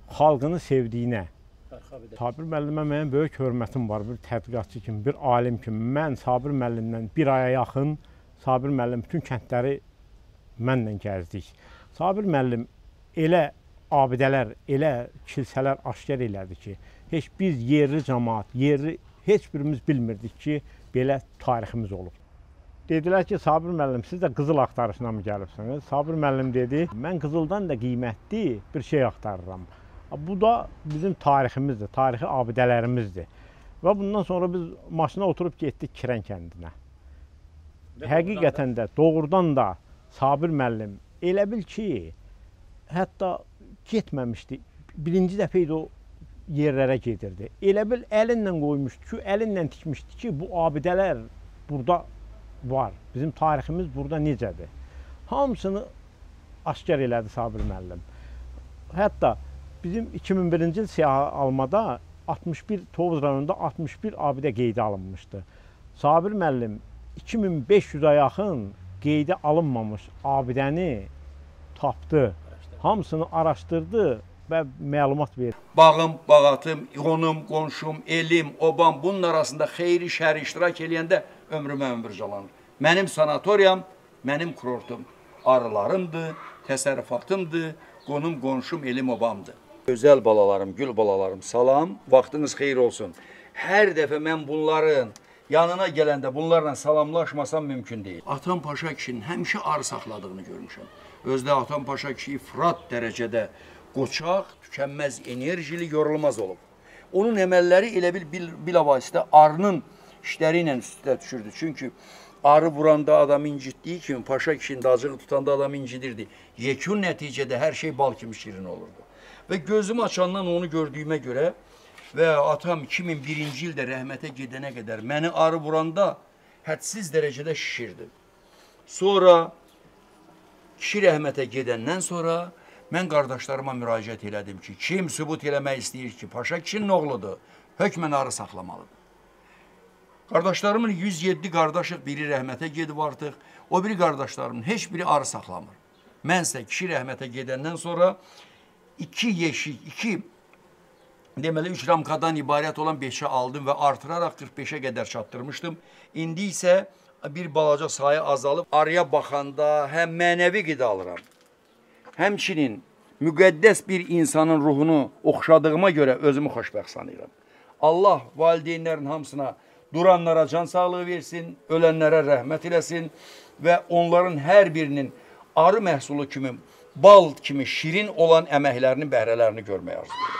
xalqını sevdiyinə. Sabir müəllimə mənim böyük hörmətim var, bir tədqiqatçı kimi, bir alim kimi. Mən Sabir müəllimdən bir aya yaxın, Sabir müəllim bütün kəndləri mənlə gəzdik. Sabir müəllim elə abidələr, elə kilsələr aşkar elədi ki, heç biz yerli cəmaat, heç birimiz bilmirdik ki, belə tariximiz olub. Dedilər ki, Sabir müəllim, siz də qızıl axtarışına mı gəlibsiniz? Sabir müəllim dedi, mən qızıldan da qiymətli bir şey axtarıram. Bu da bizim tariximizdir, tarixi abidələrimizdir. Və bundan sonra biz maşına oturub getdik Kirən kəndinə. Həqiqətən də, doğrudan da Sabir müəllim elə bil ki, hətta getməmişdi. Birinci dəfə idi o yerlərə gedirdi. Elə bil əlinlə qoymuşdu ki, əlinlə tikmişdi ki, bu abidələr burada var. Bizim tariximiz burada necədir? Hamısını aşkar elədi Sabir müəllim. Hətta bizim 2001-ci il siyahı almada 61 Tovuz rayonunda 61 abidə qeydə alınmışdı. Sabir müəllim 2500-ə yaxın qeydə alınmamış abidəni tapdı. Hamısını araşdırdı və məlumat verdi. Bağım, bağatım, qonum, qonşum, elim, obam bunun arasında xeyri, şəri iştirak eləyəndə ömrümə ömür calanır. Mənim sanatoriyam, mənim kurortum. Arılarımdır, təsərrüfatımdır, qonum, qonşum, elim, obamdır. Gözəl balalarım, gül balalarım, salam, vaxtınız xeyir olsun. Hər dəfə mən bunların yanına gələndə bunlarla salamlaşmasam mümkün deyil. Atam Paşa kişinin həmişə arı saxladığını görmüşəm. Özdə Atam Paşa kişi ifrat dərəcədə qoçaq, tükənməz, enerjili, yorulmaz olub. Onun əməlləri elə bilavasitə arının işləri ilə üstə düşürdü. Çünki arı vuranda adam incitdiyi kimi Paşa kişinin dacığı tutanda adam incidirdi. Yekun nəticədə hər şey bal kimi şirin olurdu. Və gözümü açandan onu gördüyümə görə və atam 2001-ci ildə rəhmətə gedənə qədər məni arı vuranda hədsiz dərəcədə şişirdi. Sonra kişi rəhmətə gedəndən sonra mən qardaşlarıma müraciət elədim ki, kim sübut eləmək istəyir ki, Paşa kişinin oğludur, hökmən arı saxlamalıdır. Qardaşlarımın 107 qardaşıq, biri rəhmətə gedib artıq, o biri qardaşlarımın heç biri arı saxlamır. Mənsə kişi rəhmətə gedəndən sonra 2 yeşik, deməli 3 ramkadan ibarət olan 5'e aldım və artıraraq 45'e qədər çatdırmışdım. İndi isə bir balaca sayı azalıb arıya baxanda həm mənəvi qida alıram. Həmçinin müqəddəs bir insanın ruhunu oxşadığıma görə özümü xoşbəxt sanıram. Allah valideynlərin hamısına, duranlara can sağlığı versin, ölənlərə rəhmət eləsin və onların hər birinin arı məhsulu kimi, bal kimi şirin olan əməklərinin bəhrələrini görməyə arzulayıram.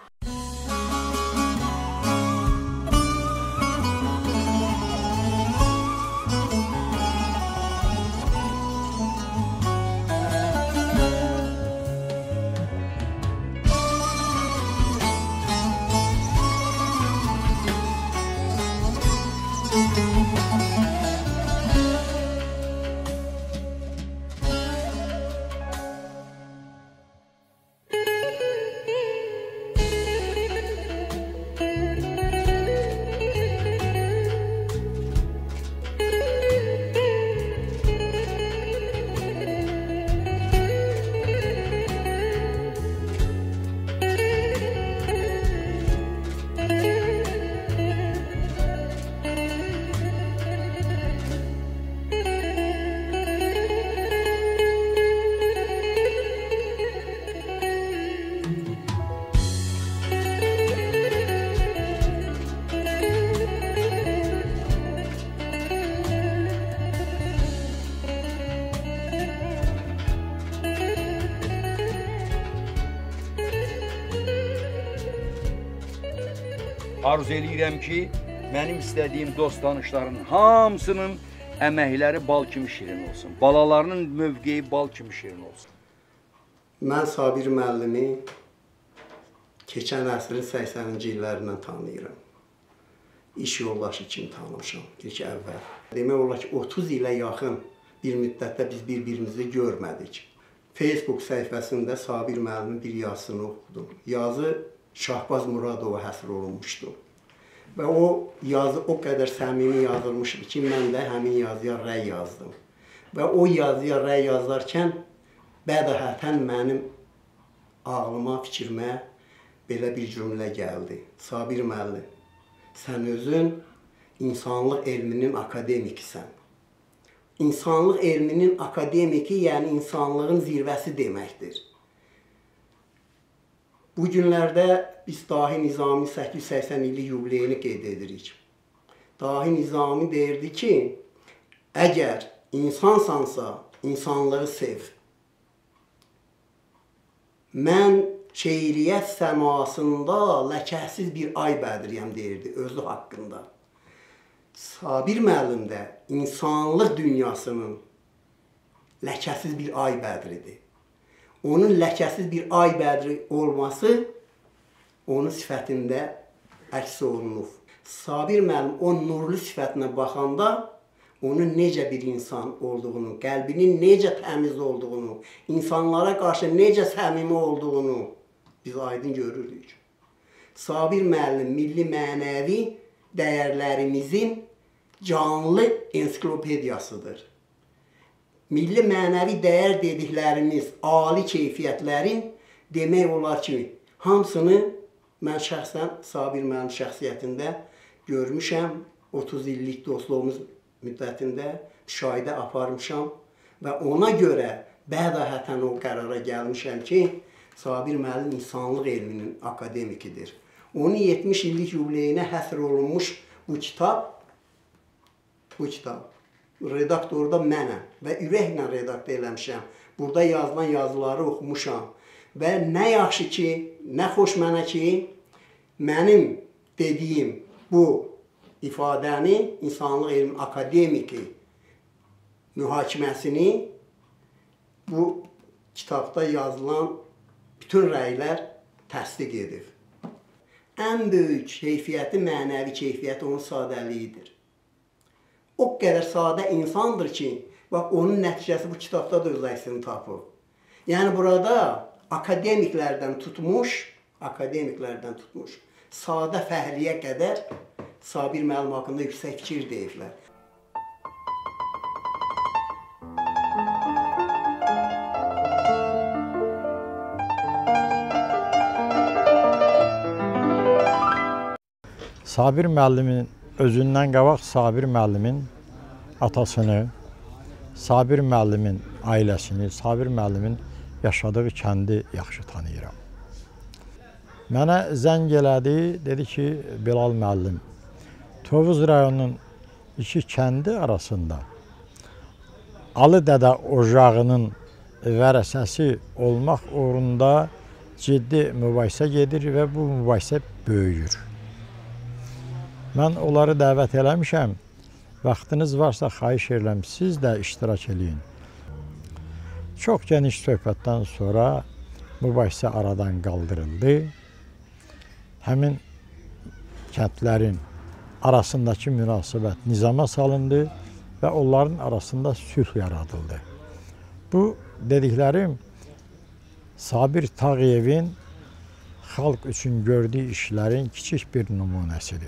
Arzu eləyirəm ki, mənim istədiyim dost tanışların hamısının əməkləri bal kimi şirin olsun. Balalarının mövqeyi bal kimi şirin olsun. Mən Sabir müəllimi keçən əsrin 80-ci illərindən tanıyıram. İş yoldaşı kimi tanımışam ilk əvvəl. Demək olar ki, 30 ilə yaxın bir müddətdə biz bir-birimizi görmədik. Facebook səhifəsində Sabir müəllimin bir yazısını oxudum. Yazı Şahbaz Muradova həsr olunmuşdu. Və o yazı o qədər səmimi yazılmışdı ki, mən də həmin yazıya rəy yazdım. Və o yazıya rəy yazarkən bədəhətən mənim ağlıma, fikrimə belə bir cümlə gəldi. Sabir müəllim, sən özün insanlıq elminin akademikisən. İnsanlıq elminin akademiki, yəni insanlığın zirvəsi deməkdir. Bu günlərdə biz Dahi Nizami 880 illik yubileyini qeyd edirik. Dahi Nizami deyirdi ki, əgər insansansa, insanlığı sev. Mən şeiriyyət səmasında ləkəsiz bir ay bədiriyəm deyirdi özü haqqında. Sabir müəllim də insanlıq dünyasının ləkəsiz bir ay bədridir. Onun ləkəsiz bir ay bədri olması onun sifətində əks olunub. Sabir müəllim o nurlu sifətinə baxanda onun necə bir insan olduğunu, qəlbinin necə təmiz olduğunu, insanlara qarşı necə səmimi olduğunu biz aydın görürük. Sabir müəllim milli mənəvi dəyərlərimizin canlı ensiklopediyasıdır. Milli mənəvi dəyər dediklərimiz ali keyfiyyətlərin demək olar ki, hamısını mən şəxsən Sabir müəllim şəxsiyyətində görmüşəm. 30 illik dostluğumuz müddətində müşahidə aparmışam və ona görə bədahətən o qərara gəlmişəm ki, Sabir müəllim insanlıq elminin akademikidir. Onun 70 illik yubileyinə həsr olunmuş bu kitab redaktorda mənəm və ürəklə redakt eləmişəm. Burada yazılan yazıları oxumuşam və nə yaxşı ki, nə xoş mənə ki, mənim dediyim bu ifadəni insanlıq elmi akademiki mühakiməsini bu kitabda yazılan bütün rəylər təsdiq edir. Ən böyük keyfiyyəti, mənəvi keyfiyyəti onun sadəliyidir. O qədər sadə insandır ki, bax onun nəticəsi bu kitabda da öz əksini tapıb. Yəni burada akademiklərdən tutmuş, sadə fəhliyə qədər Sabir müəllim haqqında yüksək fikir deyiblər. Sabir müəllimin özündən qabaq Sabir müəllimin atasını, Sabir müəllimin ailəsini, Sabir müəllimin yaşadığı kəndi yaxşı tanıyıram. Mənə zəng elədi, dedi ki, Bilal müəllim, Tovuz rayonunun iki kəndi arasında Ali Dədə ocağının vərəsəsi olmaq uğrunda ciddi mübahisə gedir və bu mübahisə böyüyür. Mən onları dəvət eləmişəm. Vaxtınız varsa xahiş edirəm, siz də iştirak eləyin. Çox geniş söhbətdən sonra mübahisə aradan qaldırıldı. Həmin kəndlərin arasındakı münasibət nizama salındı və onların arasında sülh yaradıldı. Bu dediklərim Sabir Tağıyevin xalq üçün gördüyü işlərin kiçik bir nümunəsidir.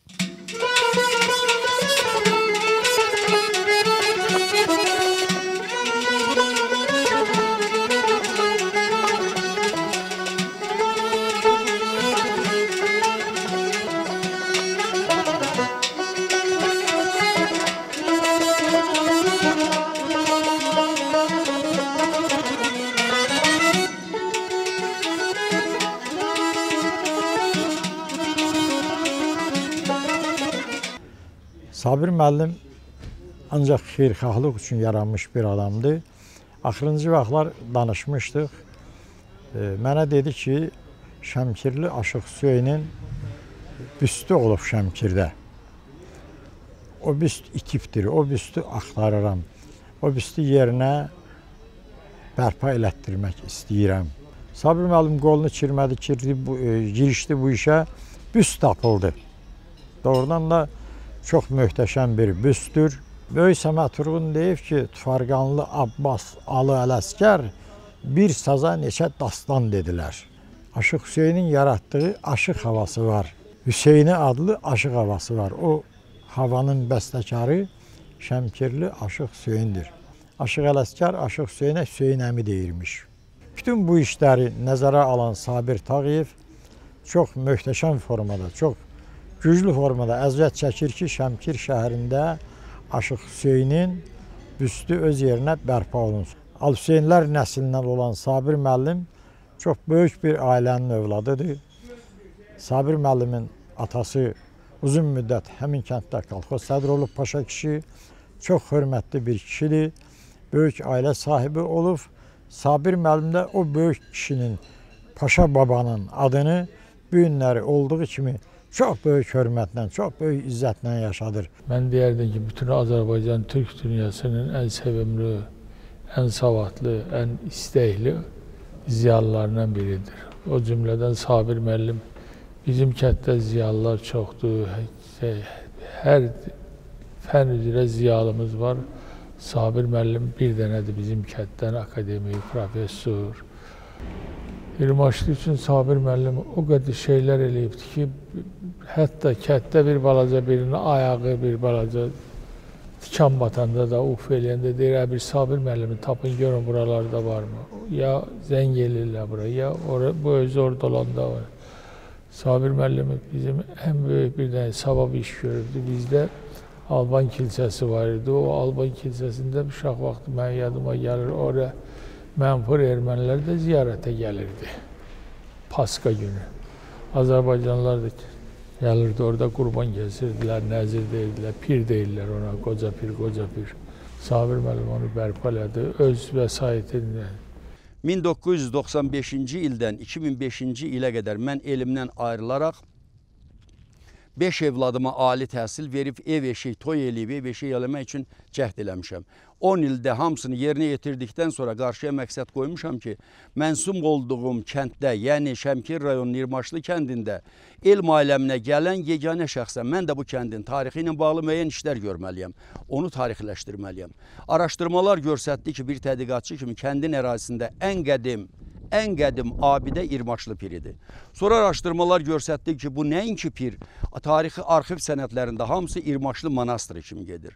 Sabir müəllim ancaq xeyirxahlıq üçün yaranmış bir adamdır. Axırıncı vaxtlar danışmışdıq. Mənə dedi ki, Şəmkirli Aşıq Hüseynin büstü olub Şəmkirdə. O büst itibdir, o büstü axtarıram. O büstü yerinə bərpa elətdirmək istəyirəm. Sabir müəllim qolunu çirmədi, girişdi bu işə, büst tapıldı. Doğrudan da çox möhtəşəm bir büstdür. Böyük Səməd Vurğun deyib ki, Tufarqanlı Abbas Alı Ələsgər bir saza neçə dastan dedilər. Aşıq Hüseynin yaratdığı aşıq havası var. Hüseyni adlı aşıq havası var. O havanın bəstəkarı Şəmkirli Aşıq Hüseyndir. Aşıq Ələsgər Aşıq Hüseynə Hüseyn əmi deyirmiş. Bütün bu işləri nəzərə alan Sabir Tağıyev çox möhtəşəm formada, çox güclü formada əziyyət çəkir ki, Şəmkir şəhərində Aşıq Hüseynin büstü öz yerinə bərpa olunsun. Hüseynlər nəslindən olan Sabir müəllim çox böyük bir ailənin övladıdır. Sabir müəllimin atası uzun müddət həmin kənddə kolxoz sədri olub, Paşa kişi, çox hörmətli bir kişidir, böyük ailə sahibi olub. Sabir müəllim də o böyük kişinin, Paşa babanın adını bu günləri olduğu kimi çox böyük hörmətlə, çox böyük izzətlə yaşadır. Mən deyərdim ki, bütün Azərbaycan Türk dünyasının ən sevimli, ən savadlı, ən istəkli ziyalılarından biridir. O cümlədən Sabir müəllim, bizim kənddə ziyalılar çoxdur, hər fən üzrə ziyalımız var. Sabir müəllim bir dənədir bizim kənddən, akademik, professor. Yirmaşlı üçün Sabir müəllim o qədər şeylər eləyibdir ki, hətta kənddə bir balaca birinin ayağı, bir balaca tikan batanda da, uf eləyəndə deyir, bir Sabir müəllimi tapın, görün buralarda varmı? Ya zəng elirlər bura, ya bu özü orada olanda var. Sabir müəllimi bizim ən böyük bir dənə savab iş görürdü. Bizdə Alban kilsəsi var idi. O Alban kilsəsində uşaq vaxtı mənim yadıma gəlir, oraya mənfur ermənilər də ziyarətə gəlirdi. Paska günü. Azərbaycanlılar da gəlirdi, orada qurban kəsirdilər, nəzir deyildilər, pir deyirlər ona, qoca pir. Sabir müəllim onu bərpa elədi, öz vəsaitindən. 1995-ci ildən 2005-ci ilə qədər mən elimdən ayrılaraq 5 evladıma ali təhsil verib, ev eşik, toy eləyib, ev eşik eləmək üçün cəhd eləmişəm. 10 ildə hamısını yerinə yetirdikdən sonra qarşıya məqsəd qoymuşam ki, mənsub olduğum kənddə, yəni Şəmkir rayonunun Yirmaşlı kəndində elm aləminə gələn yeganə şəxsən mən də bu kəndin tarixi ilə bağlı müəyyən işlər görməliyəm. Onu tarixləşdirməliyəm. Araşdırmalar göstərdi ki, bir tədqiqatçı kimi kəndin ərazisində ən qədim abidə İrmaşlı piridir. Sonra araşdırmalar göstərdi ki, bu nəinki pir, tarixi arxiv sənədlərində hamısı İrmaşlı monastırı kimi gedir.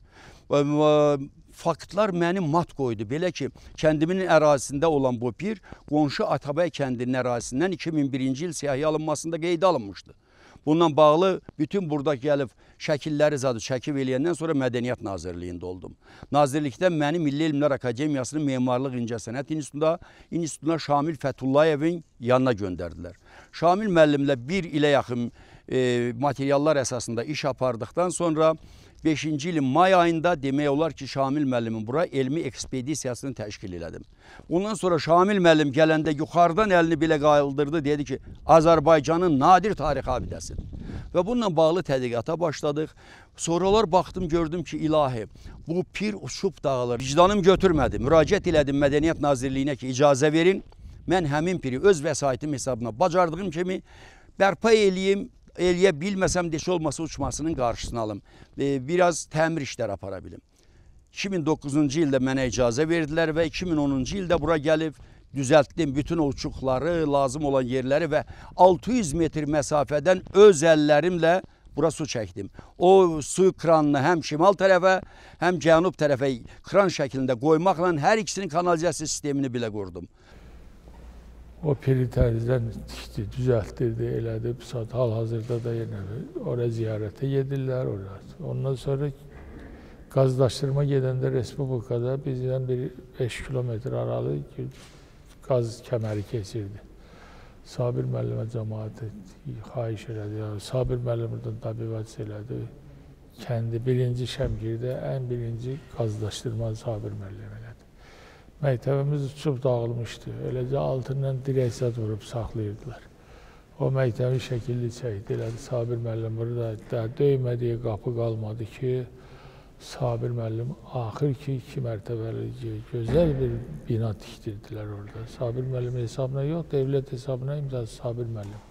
Faktlar məni mat qoydu. Belə ki, kəndimin ərazisində olan bu pir, qonşu Atabəy kəndinin ərazisindən 2001-ci il siyahıya alınmasında qeydə alınmışdı. Bundan bağlı bütün burada gəlib şəkilləri çəkib eləyəndən sonra Mədəniyyət Nazirliyində oldum. Nazirlikdə məni Milli Elmlər Akademiyasının Memarlıq İncəsənət İnstitutuna Şamil Fətullayevin yanına göndərdilər. Şamil müəllimlə bir ilə yaxın materiallar əsasında iş apardıqdan sonra 5-ci ilin may ayında demək olar ki, Şamil müəllimin bura elmi ekspedisiyasını təşkil elədim. Ondan sonra Şamil müəllim gələndə yuxarıdan əlini belə qaldırdı, dedi ki, Azərbaycanın nadir tarixi abidəsidir. Və bununla bağlı tədqiqata başladıq. Sonralar baxdım, gördüm ki, ilahi, bu pir uçub dağılır. Vicdanım götürmədi, müraciət elədim Mədəniyyət Nazirliyinə ki, icazə verin. Mən həmin piri öz vəsaitim hesabına bacardığım kimi bərpa eləyim, eləyə bilməsəm deşə olmasa uçmasının qarşısını alım. Biraz təmir işləri apara bilim. 2009-cu ildə mənə icazə verdilər və 2010-cu ildə bura gəlib düzəltdim bütün uçuqları, lazım olan yerləri və 600 metr məsafədən öz əllərimlə bura su çəkdim. O su kranını həm şimal tərəfə, həm cənub tərəfə kran şəklində qoymaqla hər ikisinin kanalizasiya sistemini belə qurdum. O piri tərzdən tikdi, düzəltdirdi, elədi. Hal-hazırda da yenə oraya ziyarətə gedirlər. Ondan sonra qazdaşdırma gedəndə Respublikada bizdən bir 5 kilometr aralı qaz kəməri keçirdi. Sabir müəllimə cəmaatı xahiş elədi. Sabir müəllimdən təbliğat elədi. Kəndi birinci Şəmkirdə ən birinci qazdaşdırma Sabir müəllim elədi. Məktəbimiz uçub dağılmışdı. Eləcə altından dirəksət vurub saxlayırdılar. O məktəbi şəkilli çəkdi. Elədi Sabir müəllim burada döymədiyi qapı qalmadı ki, Sabir müəllim axır ki 2 mərtəbəli gözəl bir bina tikdirdilər orada. Sabir müəllim hesabına yox, devlət hesabına imzası Sabir müəllim.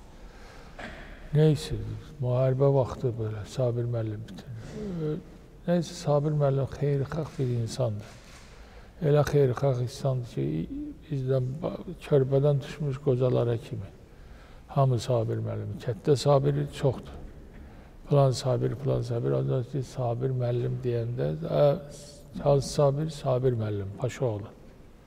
Neyse, müharibə vaxtı böyle Sabir müəllim bitir. Neyse, Sabir müəllim xeyirxah bir insandır. Elə xeyirxah insandır ki, bizdən körbədən düşmüş qocalara kimi. Hamı Sabir müəllim. Kətdə Sabiri çoxdur. Plan Sabir. Ancaq ki, Sabir müəllim deyəndə, Sabir müəllim, Paşaoğlu.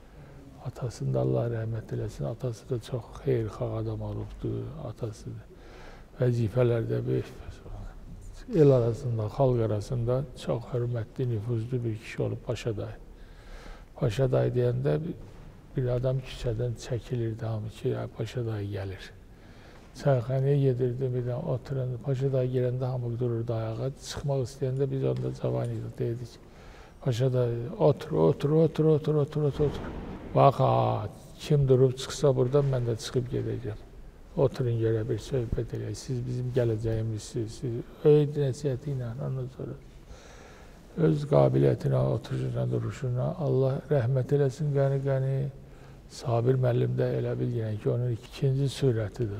Atasında Allah rəhmət eləsin. Atası da çox xeyirxah adam olubdur, atasıdır. vəzifələrdə el arasında, xalq arasında çox hörmətli, nüfuzlu bir kişi olub Paşa dayı. Paşa dayı deyəndə bir adam küçədən çəkilirdi, hamı ki, Paşa dayı gəlir. Çayxanaya gedirdi, bir də oturanda, Paşa dayı gələndə hamı dururdu ayağa, çıxmaq istəyəndə biz onda cavan idik, deyirdik. Paşa dayı, otur. Bax, kim durub çıxsa buradan, mən də çıxıb gedəcəm. Oturun görə bir söhbət eləyək, siz bizim gələcəyimizsiniz, siz öyüd nəsiyyəti ilə, ondan sonra öz qabiliyyətinə, oturuşuna, duruşuna Allah rəhmət eləsin qəni-qəni. Sabir müəllim də elə bil yenə ki, onun ikinci surətidir.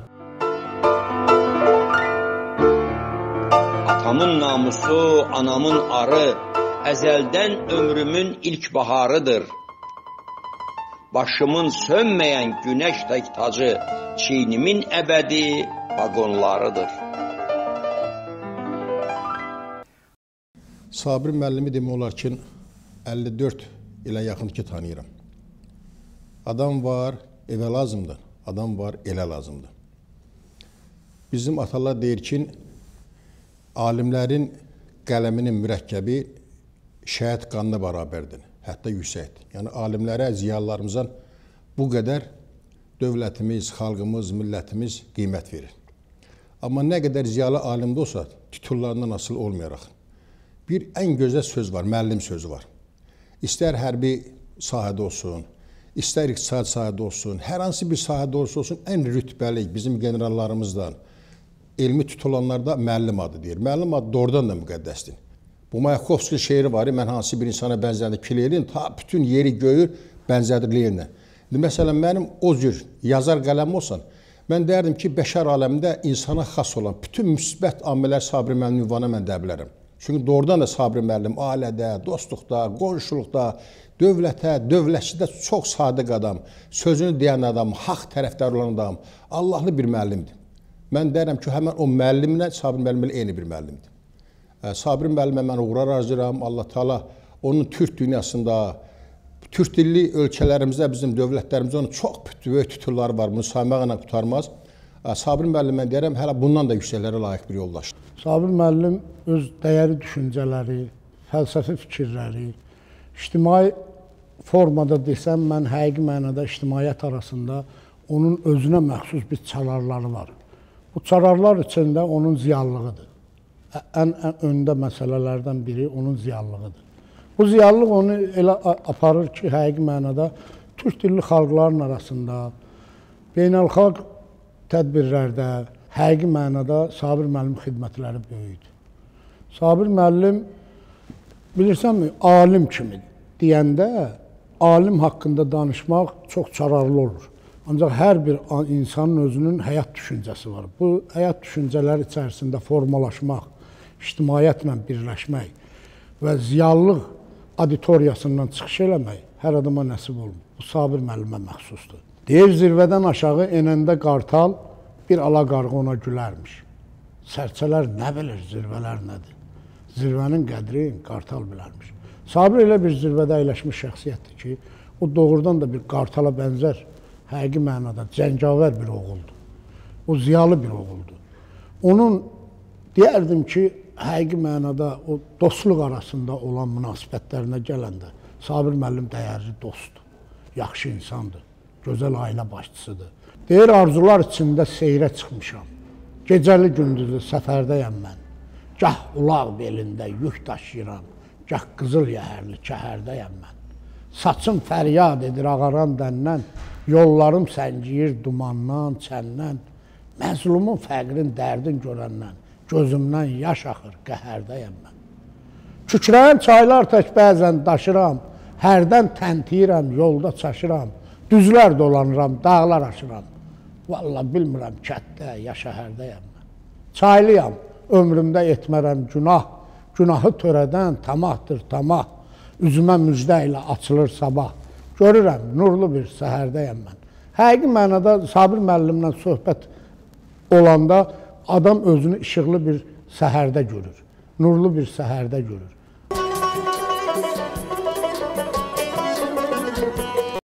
Atamın namusu, anamın arı, əzəldən ömrümün ilk baharıdır. Başımın sönməyən günəş tək tacı, çiynimin əbədi vaqonlarıdır. Sabir müəllimi demək olar ki, 54 ilə yaxın ki tanıyıram. Adam var, evə lazımdır. Adam var, elə lazımdır. Bizim atalar deyir ki, alimlərin qələminin mürəkkəbi şəhid qanına bərabərdir, hətta yüksəkdir. Yəni, alimlərə, ziyalılarımızdan bu qədər dövlətimiz, xalqımız, millətimiz qiymət verir. Amma nə qədər ziyalı alimdə olsa, titullarından asılı olmayaraq. Bir ən gözəl söz var, müəllim sözü var. İstər hərbi sahədə olsun, istər iqtisad sahədə olsun, hər hansı bir sahədə olsun, ən rütbəli bizim generallarımızdan, elmi tutulanlarda müəllim adı deyir. Müəllim adı doğrudan da müqəddəsdir. Bu Mayakovski şeiri var, mən hansı bir insana bənzədir ki, Lenin ta bütün yeri göyür, bənzədir Leninə. Məsələn, mənim o cür yazar qələm olsan, mən deyərdim ki, bəşər aləmində insana xas olan bütün müsbət amillər Sabir müəllim ünvana mən deyə bilərəm. Çünki doğrudan da Sabir müəllim ailədə, dostluqda, qonşuluqda, dövlətə, dövlətçidə çox sadiq adam, sözünü deyən adam, haqq tərəfdar olan adam, Allahlı bir müəllimdir. Mən deyərəm ki, həmən o müəllimlə Sabir müəllim eyni bir müəllimdir. Sabir müəllimə mən uğurlar arzulayıram. Allah Taala onun Türk dünyasında, Türk dilli ölkələrimizdə, bizim dövlətlərimizdə onun çox böyük titulları var. Bunu saymaqla qurtarmaz. Sabir müəllim mən deyərəm, hələ bundan da yüksəklərə layiq bir yoldaşdır. Sabir müəllim öz dəyəri düşüncələri, fəlsəfi fikirləri, ictimai formada desəm, mən həqiqi mənada ictimaiyyət arasında onun özünə məxsus bir çararları var. Bu çararlar içində onun ziyallığıdır. Ən öndə məsələlərdən biri onun ziyallığıdır. Bu ziyallıq onu elə aparır ki, həqiqi mənada Türk dilli xalqların arasında, beynəlxalq tədbirlərdə, həqiqi mənada Sabir müəllim xidmətləri böyükdür. Sabir müəllim, bilirsənmi, alim kimi deyəndə, alim haqqında danışmaq çox çararlı olur. Ancaq hər bir insanın özünün həyat düşüncəsi var. Bu həyat düşüncələri içərisində formalaşmaq, ictimaiyyətlə birləşmək və ziyallıq auditoriyasından çıxış eləmək hər adama nəsib olmur. Bu Sabir müəllimə məxsusdur. Deyir, zirvədən aşağı enəndə qartal bir alaqarğı ona gülərmiş. Sərçələr nə bilir, zirvələr nədir? Zirvənin qədrini qartal bilərmiş. Sabir elə bir zirvədə əyləşmiş şəxsiyyətdir ki, o doğrudan da bir qartala bənzər, həqiqi mənada cəngavər bir oğuldur. O ziyalı bir oğuldur. Onun deyərdim ki, həqiqi mənada o dostluq arasında olan münasibətlərinə gələndə Sabir müəllim dəyərli dostdur, yaxşı insandır, gözəl ailə başçısıdır. Deyir, arzular içində seyrə çıxmışam. Gecəli gündüzlü səfərdəyəm mən. Gah ulaq belində yük daşıyıram, gah qızıl yəhərli kəhərdəyəm mən. Saçım fəryad edir ağaran dəndən, yollarım səngiyir dumandan, çəndən. Məzlumun fəqrin dərdin görəndən, gözümdən yaş axır, qəhərdəyəm mən. Kükrəyən çaylar tək bəzən daşıram, hərdən təntiyirəm, yolda çaşıram, düzlər dolanıram, dağlar aşıram. Vallahi bilmirəm, kətdə, ya şəhərdəyəm mən. Çaylıyam, ömrümdə etmərəm günah, günahı törədən tamahdır tamah, üzümə müjdə ilə açılır sabah. Görürəm, nurlu bir səhərdəyəm mən. Həqiqi mənada Sabir müəllimlə söhbət olanda adam özünü işıqlı bir səhərdə görür, nurlu bir səhərdə görür.